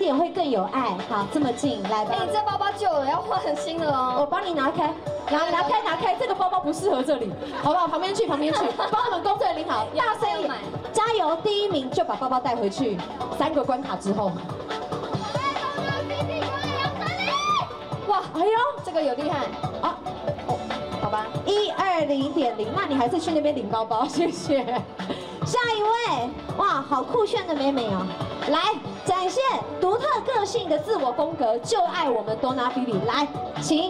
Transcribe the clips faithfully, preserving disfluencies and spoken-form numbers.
点会更有爱。好，这么近，来吧。 哎，你这包包旧了，要换新的哦。 我帮你拿开，拿拿开拿开，这个包包不适合这里，好不好？旁边去，旁边去，帮我们工作人员领好，大声一点，加油！第一名就把包包带回去。三个关卡之后，哇，哎呦， 这个有厉害啊！哦，好吧， 一二零点零，那你还是去那边领包包，谢谢。下一位，哇，好酷炫的美美哦！来，展现独特个性的自我风格，就爱我们多拿比比，来，请。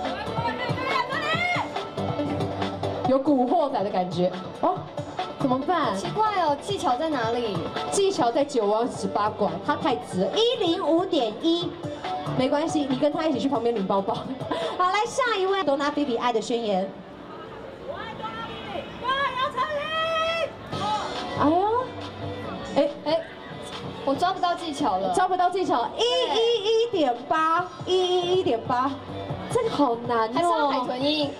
有古惑仔的感觉哦，怎么办？ 奇怪哦，技巧在哪里？ 技巧在九弯十八拐，他太直了，一零五点一，没关系，你跟他一起去旁边领包包。好，来下一位，多拿比比爱的宣言。我爱多拿比比，我要成林。哎呦，哎哎， 我抓不到技巧了， 抓不到技巧，一一一点八，一一一点八，这个好难哦。 还是要海豚音。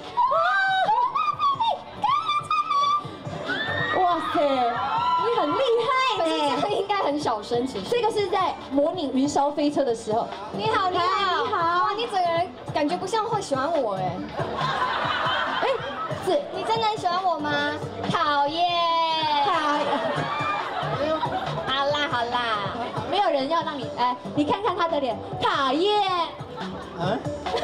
哇塞，你很厉害呢！ 这个应该很小声，其实这个是在模拟云霄飞车的时候。 你好，你好， 你好， 哇，你整个人感觉不像会喜欢我哎。 哎，是你真的很喜欢我吗？讨厌。 讨厌。 好啦好啦， 没有人要让你哎，你看看他的脸，讨厌。 嗯。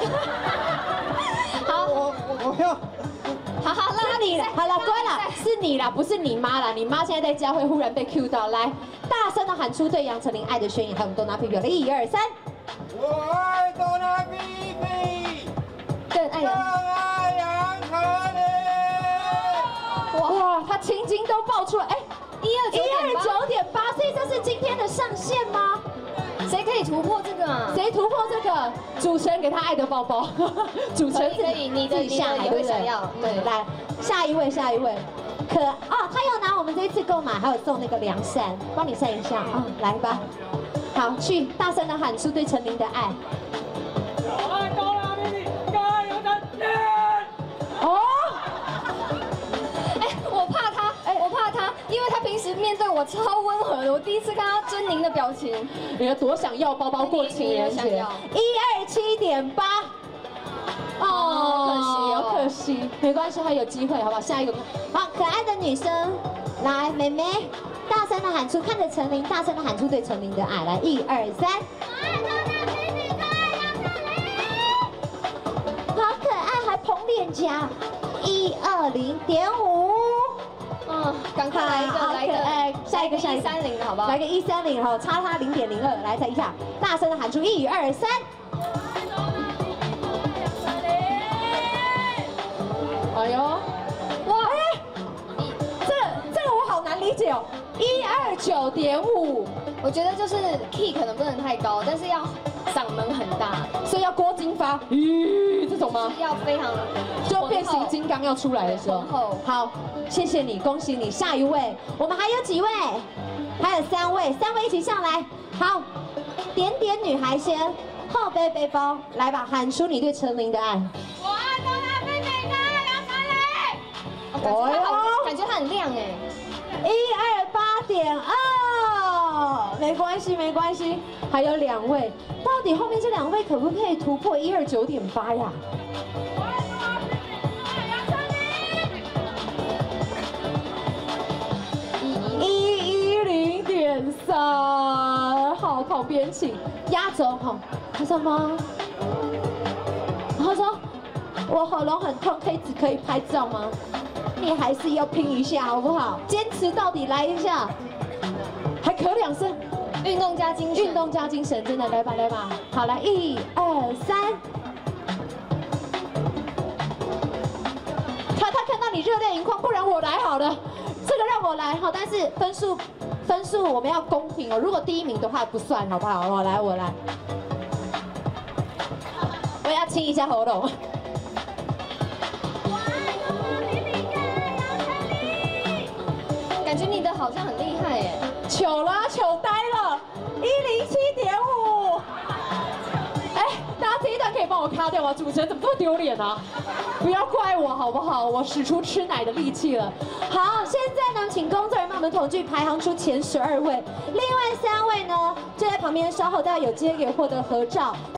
好， 我我我要。 好好，那你好了，乖了，是你啦，不是你妈啦。你妈现在在家会忽然被 Q 到，来，大声的喊出对杨丞琳爱的宣言，还有我们多拿比比，一二三。 我爱多拿比比， 更爱杨， 更爱杨丞琳。 哇，他青筋都爆出来，哎， 一二一二九点八，所以这是今天的上限吗？ 谁可以突破这个啊？ 谁突破这个？主持人给他爱的包包，主持人可以，你的自己下来， 也会想要。 对，来下一位，下一位，可哦，他要拿我们这一次购买，还有送那个凉扇，帮你扇一下啊，来吧，好，去大声的喊出对陈琳的爱。 我爱多拿比比，加油陈琳！ 哦， 哎，我怕他，哎，我怕他，因为他平时面对我超温和的，我第一次看到狰狞的表情。 你要多想要包包过情人节，一二七点八。哦，好可惜，没关系，还有机会，好不好？下一个，好，可爱的女生，来，妹妹，大声的喊出，看着陈琳，大声的喊出对陈琳的爱，来，一二三。好可爱，还捧脸颊，一二零点五。 嗯，赶快来一个，来一个， 哎，下一个，下一个， 三零的好不好？ 来个一三零，好，差它零点零二，来再一下，大声的喊出，一二三。哎呦，哇，哎，这这个我好难理解哦，一二九点五， 我觉得就是 key 可能不能太高，但是要嗓门很大， 所以要郭金发，咦，这种吗？ 要非常就变形金刚要出来的时候。好，谢谢你，恭喜你。下一位，我们还有几位？还有三位，三位一起上来。好，点点女孩先，后背背包，来吧，喊出你对陈琳的爱。 我爱多拿比比，更爱杨丞琳。哦哟，感觉它很亮哎。 一二八点二，没关系没关系，还有两位，到底后面这两位可不可以突破一二九点八呀？一一零点三，好，旁边请压轴哈。他说吗？他说我喉咙很痛，可以只可以拍照吗？你还是要拼一下好不好？坚持到底，来一下，还咳两声。 运动加精神， 运动加精神，真的来吧来吧。好，来一二三。他他看到你热泪盈眶，不然我来好了。这个让我来好，但是分数分数我们要公平哦。如果第一名的话不算，好不好？我来我来。我要清一下喉咙。 感觉你的好像很厉害耶， 糗啦，糗呆了，一零七点五。哎，大家这一段可以帮我看擦掉吗？主持人怎么这么丢脸啊？不要怪我好不好？我使出吃奶的力气了。好，现在呢，请工作人员帮我们统计排行出前十二位，另外三位呢就在旁边，稍后大家有机会可以获得合照。